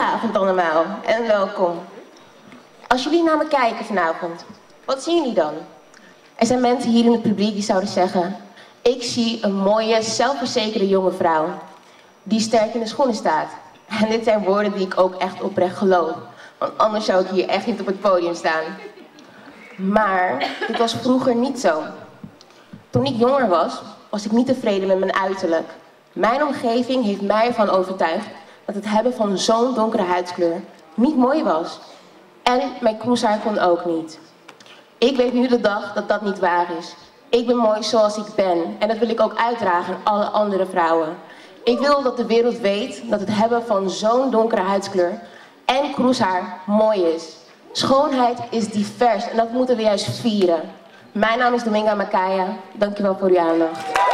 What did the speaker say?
Goedenavond allemaal en welkom. Als jullie naar me kijken vanavond, wat zien jullie dan? Er zijn mensen hier in het publiek die zouden zeggen: ik zie een mooie, zelfverzekerde jonge vrouw die sterk in de schoenen staat. En dit zijn woorden die ik ook echt oprecht geloof, want anders zou ik hier echt niet op het podium staan. Maar dit was vroeger niet zo. Toen ik jonger was, was ik niet tevreden met mijn uiterlijk. Mijn omgeving heeft mij ervan overtuigd dat het hebben van zo'n donkere huidskleur niet mooi was. En mijn kroeshaar kon ook niet. Ik weet nu de dag dat dat niet waar is. Ik ben mooi zoals ik ben en dat wil ik ook uitdragen aan alle andere vrouwen. Ik wil dat de wereld weet dat het hebben van zo'n donkere huidskleur en kroeshaar mooi is. Schoonheid is divers en dat moeten we juist vieren. Mijn naam is Dominga Macaya. Dankjewel voor uw aandacht.